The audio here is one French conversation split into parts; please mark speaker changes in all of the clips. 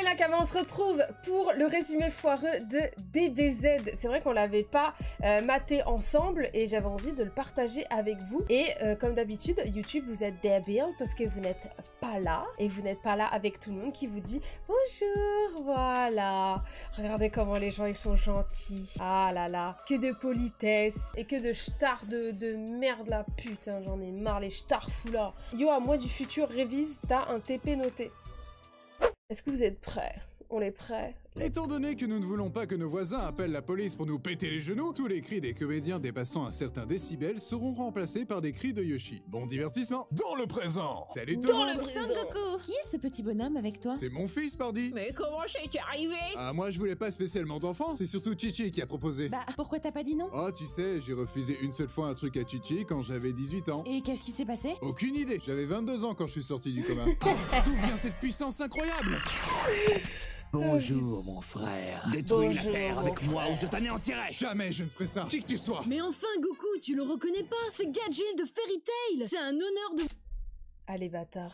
Speaker 1: Nakama, on se retrouve pour le résumé foireux de DBZ. C'est vrai qu'on l'avait pas maté ensemble et j'avais envie de le partager avec vous. Et comme d'habitude, YouTube, vous êtes débile parce que vous n'êtes pas là. Et vous n'êtes pas là avec tout le monde qui vous dit bonjour, voilà. Regardez comment les gens, ils sont gentils. Ah là là, que de politesse et que de stars de merde la putain. J'en ai marre, les stars fous là. Yo, à moi du futur, révise, t'as un TP noté. Est-ce que vous êtes prêts? On est prêts?
Speaker 2: Étant donné que nous ne voulons pas que nos voisins appellent la police pour nous péter les genoux, tous les cris des comédiens dépassant un certain décibel seront remplacés par des cris de Yoshi. Bon divertissement dans le présent. Salut tout le monde.
Speaker 3: Son Goku. Qui est ce petit bonhomme avec toi?
Speaker 2: C'est mon fils, pardi.
Speaker 4: Mais comment c'est arrivé?
Speaker 2: Ah, moi je voulais pas spécialement d'enfant, c'est surtout Chichi qui a proposé.
Speaker 3: Bah, pourquoi t'as pas dit non?
Speaker 2: Oh, tu sais, j'ai refusé une seule fois un truc à Chichi quand j'avais 18 ans.
Speaker 3: Et qu'est-ce qui s'est passé?
Speaker 2: Aucune idée, j'avais 22 ans quand je suis sorti du coma. Ah, d'où vient cette puissance incroyable?
Speaker 5: Bonjour mon frère. Détruis la Terre avec moi ou je t'anéantirai.
Speaker 2: Jamais je ne ferai ça, qui que tu sois.
Speaker 4: Mais enfin Goku, tu le reconnais pas? C'est Gadget de Fairy Tail. C'est un honneur de...
Speaker 1: Allez, bâtard.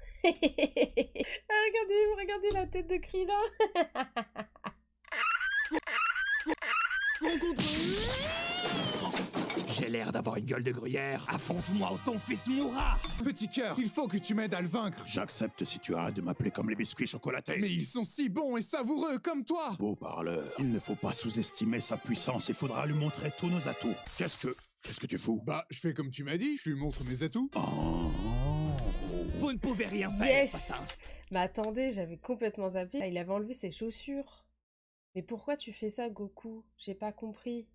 Speaker 1: Regardez la tête de Krillin.
Speaker 5: J'ai l'air d'avoir une gueule de gruyère. Affronte-moi ou ton fils mourra.
Speaker 2: Petit cœur, il faut que tu m'aides à le vaincre.
Speaker 6: J'accepte si tu arrêtes de m'appeler comme les biscuits chocolatés.
Speaker 2: Mais ils sont si bons et savoureux comme toi.
Speaker 6: Beau parleur, il ne faut pas sous-estimer sa puissance, il faudra lui montrer tous nos atouts. Qu'est-ce que tu fous?
Speaker 2: Bah, je fais comme tu m'as dit, je lui montre mes atouts.
Speaker 6: Oh.
Speaker 5: Vous ne pouvez rien faire,
Speaker 1: Yes.
Speaker 5: assassin.
Speaker 1: Mais attendez, j'avais complètement zappé. Il avait enlevé ses chaussures. Mais pourquoi tu fais ça, Goku? J'ai pas compris.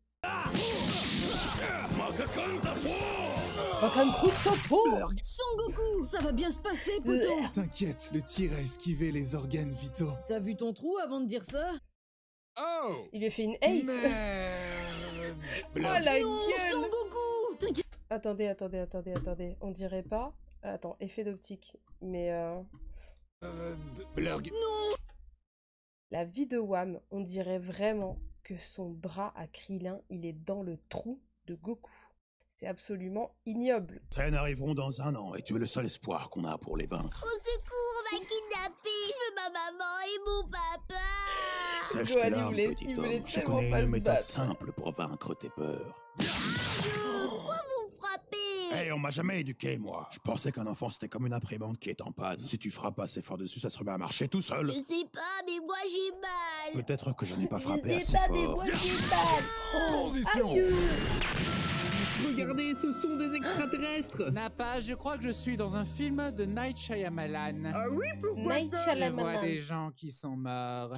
Speaker 4: Son Goku, ça va bien se passer, poto.
Speaker 2: T'inquiète, le tir a esquivé les organes vitaux.
Speaker 4: T'as vu ton trou avant de dire ça?
Speaker 2: Oh!
Speaker 1: Il lui a fait une ace.
Speaker 2: Merde!
Speaker 1: Oh la
Speaker 4: Non, Son
Speaker 1: gueule.
Speaker 4: Goku. T'inquiète.
Speaker 1: Attendez. On dirait pas... Attends, effet d'optique. Mais
Speaker 2: Blurg.
Speaker 1: la vie de Wham, on dirait vraiment que son bras à Krillin, il est dans le trou de Goku. C'est absolument ignoble.
Speaker 6: Traînes arriveront dans 1 an et tu es le seul espoir qu'on a pour les vaincre.
Speaker 7: Au secours, on m'a kidnappé. Je veux ma maman et mon papa.
Speaker 6: Sèche
Speaker 1: Joanie
Speaker 6: tes larmes,
Speaker 1: voulait-
Speaker 6: petit
Speaker 1: il voulait
Speaker 6: homme. Je
Speaker 1: tellement
Speaker 6: connais
Speaker 1: pas
Speaker 6: une
Speaker 1: se
Speaker 6: méthode
Speaker 1: battre.
Speaker 6: simple pour vaincre tes peurs.
Speaker 7: Pourquoi vous me frappez?
Speaker 6: Hey, on m'a jamais éduqué, moi. Je pensais qu'un enfant, c'était comme une imprimante qui est en panne. Si tu frappes assez fort dessus, ça se remet à marcher tout seul.
Speaker 7: Je sais pas, mais moi j'ai mal.
Speaker 6: Peut-être que je n'ai pas frappé
Speaker 7: Je
Speaker 6: assez
Speaker 7: sais pas, mais
Speaker 6: fort.
Speaker 7: moi j'ai mal.
Speaker 2: Transition!
Speaker 8: Regardez, ce sont des extraterrestres.
Speaker 9: Nappa, je crois que je suis dans un film de Night Shyamalan.
Speaker 4: Ah oui, pourquoi
Speaker 1: Night
Speaker 4: ça?
Speaker 9: Je vois
Speaker 1: Shyamalan.
Speaker 9: des gens qui sont morts.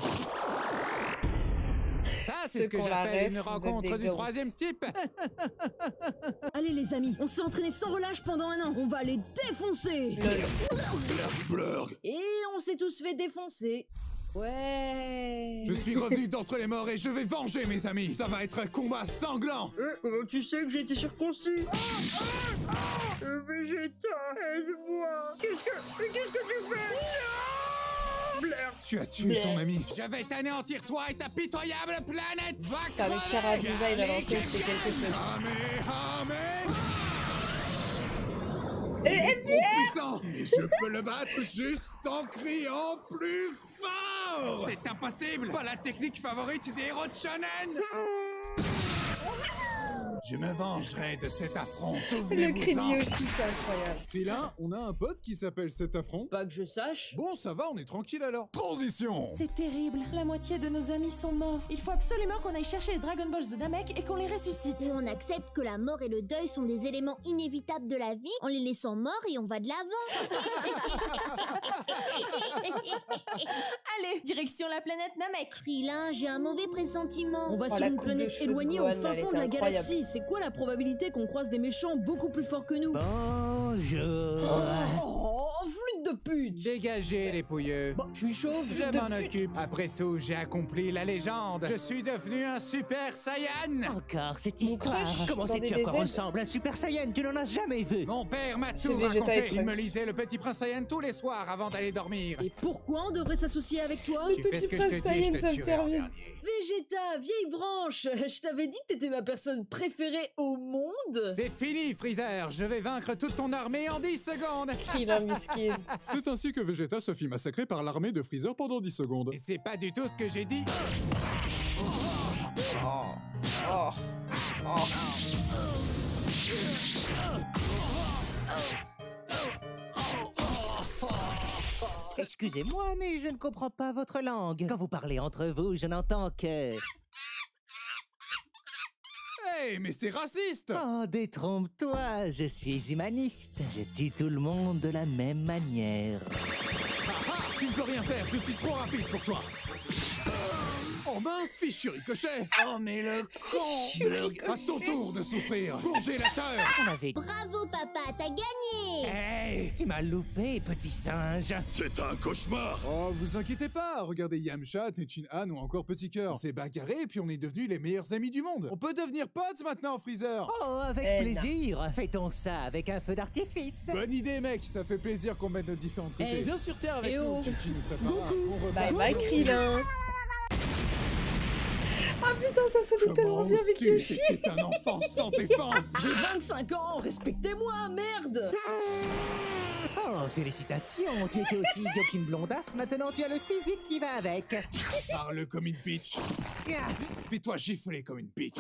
Speaker 9: Ça, c'est
Speaker 1: Ceux
Speaker 9: ce que
Speaker 1: qu'on la
Speaker 9: j'appelle
Speaker 1: rêve,
Speaker 9: une
Speaker 1: vous êtes
Speaker 9: rencontre
Speaker 1: des
Speaker 9: du
Speaker 1: ghosts.
Speaker 9: 3e type.
Speaker 4: Allez les amis, on s'est entraîné sans relâche pendant 1 an. On va les défoncer.
Speaker 6: Blurg.
Speaker 4: Et on s'est tous fait défoncer. Ouais.
Speaker 2: Je suis revenu d'entre les morts et je vais venger mes amis. Ça va être un combat sanglant.
Speaker 4: Comment tu sais que j'ai été circoncis? Vegeta, aide-moi. Qu'est-ce que tu fais? Blair.
Speaker 2: Tu as tué ton ami.
Speaker 9: Je vais t'anéantir toi et ta pitoyable planète. Va
Speaker 1: T'as le
Speaker 9: crever.
Speaker 1: Karabuza, il a lancé aussi quelque chose.
Speaker 2: Trop puissant. Et je peux le battre juste en criant plus fort.
Speaker 9: C'est impossible. Pas la technique favorite des héros de shonen.
Speaker 2: Je me vengerai de cet affront.
Speaker 1: Le cri de
Speaker 2: Souvenez-vous-en.
Speaker 1: Yoshi, c'est incroyable.
Speaker 2: Krillin, on a un pote qui s'appelle cet affront.
Speaker 4: Pas que je sache.
Speaker 2: Bon, ça va, on est tranquille alors. Transition.
Speaker 3: C'est terrible. La moitié de nos amis sont morts. Il faut absolument qu'on aille chercher les Dragon Balls de Namek et qu'on les ressuscite.
Speaker 7: Ou on accepte que la mort et le deuil sont des éléments inévitables de la vie en les laissant morts et on va de l'avant.
Speaker 3: Allez, direction la planète Namek.
Speaker 7: Krillin, j'ai un mauvais pressentiment.
Speaker 4: On va
Speaker 1: Oh,
Speaker 4: sur
Speaker 1: la
Speaker 4: une
Speaker 1: coupe de
Speaker 4: planète
Speaker 1: cheveux de
Speaker 4: éloignée au
Speaker 1: Gohan,
Speaker 4: fin
Speaker 1: elle
Speaker 4: fond
Speaker 1: était
Speaker 4: de la
Speaker 1: incroyable.
Speaker 4: galaxie. C'est quoi la probabilité qu'on croise des méchants beaucoup plus forts que nous?
Speaker 5: Bonjour.
Speaker 4: Oh, flûte de pute.
Speaker 9: Dégagez les pouilleux.
Speaker 4: Bah, je suis chauve.
Speaker 9: Je m'en occupe. Après tout, j'ai accompli la légende. Je suis devenu un Super Saiyan.
Speaker 5: Encore cette
Speaker 1: Mon
Speaker 5: histoire.
Speaker 1: crush
Speaker 5: Comment
Speaker 1: dans
Speaker 5: sais-tu à quoi
Speaker 1: DBZ?
Speaker 5: ressemble un Super Saiyan? Tu n'en as jamais vu.
Speaker 9: Mon père m'a
Speaker 1: C'est
Speaker 9: tout
Speaker 1: Vegeta et
Speaker 9: raconté.
Speaker 1: Trunks.
Speaker 9: Il me lisait le Petit Prince Saiyan tous les soirs avant d'aller dormir.
Speaker 4: Et pourquoi on devrait s'associer avec toi?
Speaker 9: Tu fais ce que je te dis, je te tuerai en dernier.
Speaker 4: Vegeta, vieille branche. Je t'avais dit que t'étais ma personne préférée au monde.
Speaker 9: C'est fini, Freezer. Je vais vaincre toute ton armée en 10 secondes.
Speaker 1: Krillin, miskin.
Speaker 2: C'est ainsi que Vegeta se fit massacrer par l'armée de Freezer pendant 10 secondes.
Speaker 9: Et c'est pas du tout ce que j'ai dit.
Speaker 10: Excusez-moi, mais je ne comprends pas votre langue. Quand vous parlez entre vous, je n'entends que...
Speaker 9: Hey, mais c'est raciste!
Speaker 10: Oh, détrompe-toi, je suis humaniste. Je tue tout le monde de la même manière.
Speaker 9: Tu ne peux rien faire, je suis trop rapide pour toi. Oh mince, fichu ricochet! Oh mais le con! À ton tour de souffrir! Congélateur!
Speaker 10: On avait...
Speaker 7: Bravo papa, t'as gagné!
Speaker 10: Hey, tu m'as loupé, petit singe.
Speaker 6: C'est un cauchemar.
Speaker 2: Oh, vous inquiétez pas, regardez Yamcha, Tenshinhan ou encore Petit Cœur. On s'est bagarré et puis on est devenus les meilleurs amis du monde. On peut devenir potes maintenant, Freezer.
Speaker 10: Oh, avec plaisir. Fêtons ça avec un feu d'artifice.
Speaker 2: Bonne idée, mec, ça fait plaisir qu'on mette nos différentes côtés. Viens sur Terre avec nous. Chi-Chi nous prépare un bon repas.
Speaker 1: Bye bye, Krillin. Ah putain, ça sonne tellement bien avec Yoshi.
Speaker 2: C'était un enfant sans défense.
Speaker 4: J'ai 25 ans, respectez-moi, merde.
Speaker 10: Oh, félicitations, tu étais aussi idiot qu'une blondasse, maintenant tu as le physique qui va avec.
Speaker 9: Parle comme une bitch. Fais-toi gifler comme une bitch.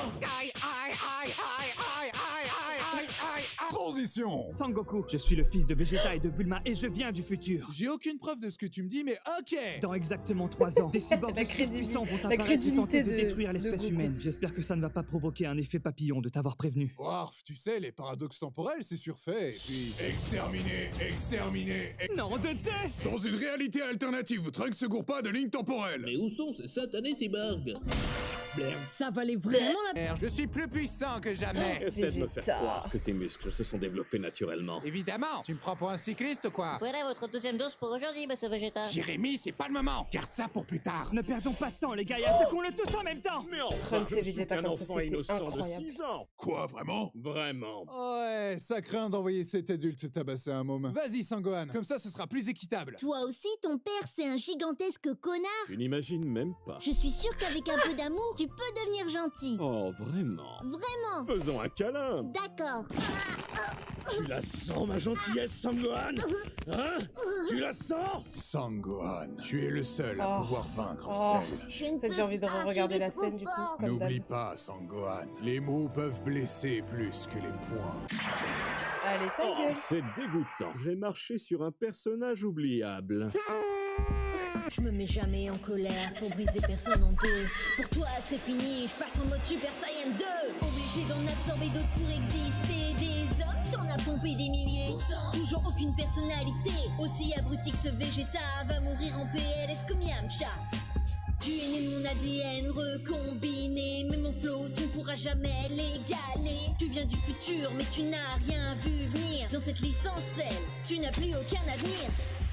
Speaker 2: Transition.
Speaker 5: Sangoku, je suis le fils de Vegeta et de Bulma et je viens du futur.
Speaker 2: J'ai aucune preuve de ce que tu me dis, mais ok.
Speaker 5: Dans exactement 3 ans, des cyborgs puissants vont apparaître et tenter de détruire l'espèce humaine. J'espère que ça ne va pas provoquer un effet papillon de t'avoir prévenu.
Speaker 2: Warf, tu sais, les paradoxes temporels, c'est surfait. Et puis...
Speaker 9: Exterminé.
Speaker 5: Non de Zeus!
Speaker 6: Dans une réalité alternative, Trunks se gourre pas de ligne temporelle.
Speaker 8: Mais où sont ces satanés cyborgs?
Speaker 4: Ça valait vraiment la peine.
Speaker 9: Je suis plus puissant que jamais.
Speaker 11: Essaie de me faire croire que tes muscles se sont développés naturellement.
Speaker 9: Évidemment, tu me prends pour un cycliste ou quoi?
Speaker 7: Voilà votre deuxième dose pour aujourd'hui, monsieur Vegeta.
Speaker 9: Jérémy, c'est pas le moment. Garde ça pour plus tard.
Speaker 5: Ne perdons pas de temps, les gars, et attaquons-le tous en même temps!
Speaker 11: Mais enfin,
Speaker 1: Trunks et Vegeta comme ça, c'était incroyable.
Speaker 11: 6 ans.
Speaker 6: Quoi, vraiment?
Speaker 11: Vraiment.
Speaker 2: Ouais, ça craint d'envoyer cet adulte tabasser un môme. Vas-y, Sangohan, comme ça, ce sera plus équitable.
Speaker 7: Toi aussi, ton père, c'est un gigantesque connard.
Speaker 11: Tu n'imagines même pas.
Speaker 7: Je suis sûre qu'avec un peu d'amour, tu peux devenir gentil.
Speaker 11: Oh, vraiment?
Speaker 7: Vraiment.
Speaker 11: Faisons un câlin.
Speaker 7: D'accord.
Speaker 11: Tu la sens, ma gentillesse, Sangohan? Hein? Tu la sens?
Speaker 2: Sangohan, tu es le seul à pouvoir vaincre Cell.
Speaker 7: Je ne
Speaker 1: Ça, j'ai envie de re-regarder la scène du coup. comme
Speaker 2: N'oublie
Speaker 1: d'hab.
Speaker 2: pas, Sangohan, les mots peuvent blesser plus que les poings.
Speaker 1: Allez, ta
Speaker 11: Oh,
Speaker 1: gueule.
Speaker 11: c'est dégoûtant. J'ai marché sur un personnage oubliable.
Speaker 4: Je me mets jamais en colère pour briser personne en deux. Pour toi, c'est fini, je passe en mode Super Saiyan 2.
Speaker 7: Obligé d'en absorber d'autres pour exister. Des hommes, t'en as pompé des milliers. Pourtant, toujours aucune personnalité. Aussi abruti que ce Vegeta va mourir en PLS comme Yamcha. Tu es né de mon ADN recombiné, mais mon flow, tu ne pourras jamais l'égaler. Tu viens du futur, mais tu n'as rien vu venir. Dans cette licence, tu n'as plus aucun avenir.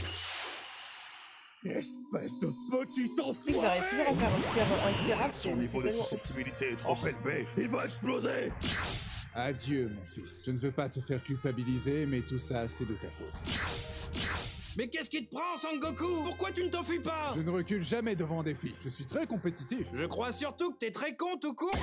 Speaker 6: Espèce de petit
Speaker 1: Ils
Speaker 6: enfoiré!
Speaker 1: arrivent toujours à faire un tir rap.
Speaker 6: Son niveau de susceptibilité est trop élevé, il va exploser!
Speaker 2: Adieu, mon fils. Je ne veux pas te faire culpabiliser, mais tout ça, c'est de ta faute.
Speaker 8: Mais qu'est-ce qui te prend, Sangoku? Pourquoi tu ne t'enfuis pas?
Speaker 2: Je ne recule jamais devant un défi. Je suis très compétitif.
Speaker 8: Je crois surtout que t'es très con tout court.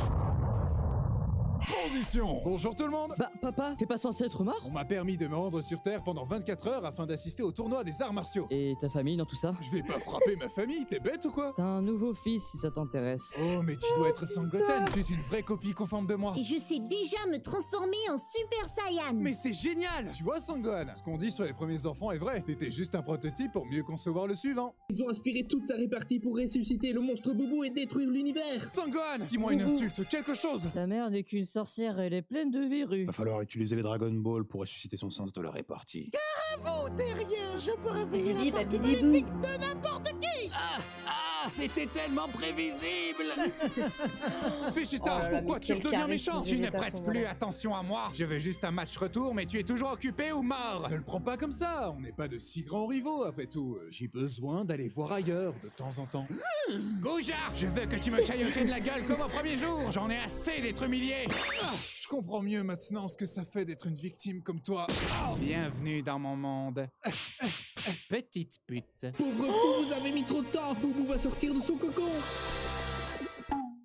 Speaker 2: Transition. Bonjour tout le monde.
Speaker 12: Bah, papa, t'es pas censé être mort?
Speaker 2: On m'a permis de me rendre sur Terre pendant 24 heures afin d'assister au tournoi des arts martiaux.
Speaker 12: Et ta famille dans tout ça?
Speaker 2: Je vais pas frapper ma famille, t'es bête ou quoi?
Speaker 12: T'as un nouveau fils si ça t'intéresse.
Speaker 2: Oh, mais tu dois être Sangoten. Tu es une vraie copie conforme de moi.
Speaker 7: Et je sais déjà me transformer en Super Saiyan.
Speaker 2: Mais c'est génial. Tu vois, Sangohan, ce qu'on dit sur les premiers enfants est vrai. T'étais juste un prototype pour mieux concevoir le suivant.
Speaker 8: Ils ont inspiré toute sa répartie pour ressusciter le monstre Boubou et détruire l'univers.
Speaker 2: Sangohan, dis-moi une insulte, quelque chose.
Speaker 12: Ta mère n'est qu'une sorcière, elle est pleine de verrues.
Speaker 6: Va falloir utiliser les Dragon Ball pour ressusciter son sens de la répartie.
Speaker 10: Vous, derrière, je peux réveiller
Speaker 1: Babidi,
Speaker 10: la partie
Speaker 1: babidi,
Speaker 10: maléfique de n'importe qui.
Speaker 8: C'était tellement prévisible.
Speaker 2: Vegeta,
Speaker 1: Oh là là,
Speaker 2: pourquoi
Speaker 1: mais
Speaker 2: tu
Speaker 1: quel
Speaker 2: redeviens
Speaker 1: charisme,
Speaker 2: méchant?
Speaker 1: Vegeta,
Speaker 2: Tu ne prêtes
Speaker 1: son
Speaker 2: plus
Speaker 1: moment.
Speaker 2: attention à moi. Je veux juste un match retour, mais tu es toujours occupé ou mort. Ne le prends pas comme ça. On n'est pas de si grands rivaux, après tout. J'ai besoin d'aller voir ailleurs de temps en temps.
Speaker 9: Goujard, je veux que tu me caillotiennes la gueule comme au premier jour. J'en ai assez d'être humilié.
Speaker 2: Je comprends mieux maintenant ce que ça fait d'être une victime comme toi.
Speaker 9: Bienvenue dans mon monde. Petite pute.
Speaker 8: Pauvre fou, vous avez mis trop de temps. Boubou va sortir de son cocon.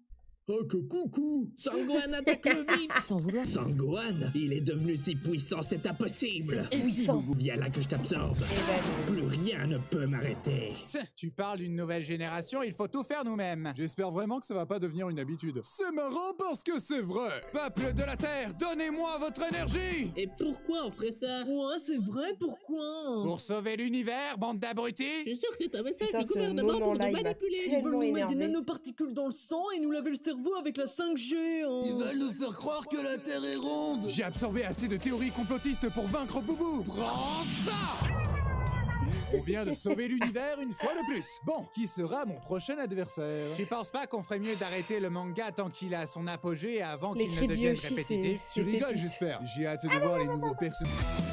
Speaker 8: Oh que coucou! Sangohan attaque le vide!
Speaker 12: Sans vouloir.
Speaker 8: Sangohan, il est devenu si puissant, c'est impossible!
Speaker 1: C'est puissant!
Speaker 8: Viens là que je t'absorbe! Plus rien ne peut m'arrêter!
Speaker 2: Tu parles d'une nouvelle génération, il faut tout faire nous-mêmes. J'espère vraiment que ça va pas devenir une habitude. C'est marrant parce que c'est vrai. Peuple de la Terre, donnez-moi votre énergie!
Speaker 8: Et pourquoi on ferait ça?
Speaker 3: Ouais, c'est vrai, pourquoi?
Speaker 2: Pour sauver l'univers, bande d'abrutis!
Speaker 8: Je suis sûr que c'est un message
Speaker 1: Putain,
Speaker 8: du
Speaker 1: ce
Speaker 8: gouvernement pour nous
Speaker 1: moment-là, il m'a
Speaker 8: manipuler!
Speaker 3: Ils veulent
Speaker 1: tellement
Speaker 3: nous mettre des
Speaker 1: énervé.
Speaker 3: nanoparticules dans le sang et nous laver le cerveau avec la 5G. Hein.
Speaker 9: Ils veulent nous faire croire que la Terre est ronde.
Speaker 2: J'ai absorbé assez de théories complotistes pour vaincre Boubou. Prends ça! On vient de sauver l'univers une fois de plus. Bon, qui sera mon prochain adversaire? Tu penses pas qu'on ferait mieux d'arrêter le manga tant qu'il a son apogée avant qu'il ne devienne répétitif? Tu rigoles, j'espère. J'ai hâte de voir les nouveaux personnages.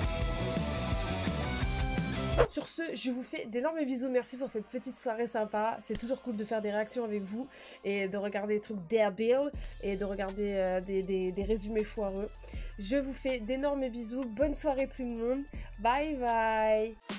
Speaker 1: Sur ce, je vous fais d'énormes bisous. Merci pour cette petite soirée sympa. C'est toujours cool de faire des réactions avec vous et de regarder des trucs débiles et de regarder des résumés foireux. Je vous fais d'énormes bisous. Bonne soirée tout le monde. Bye bye.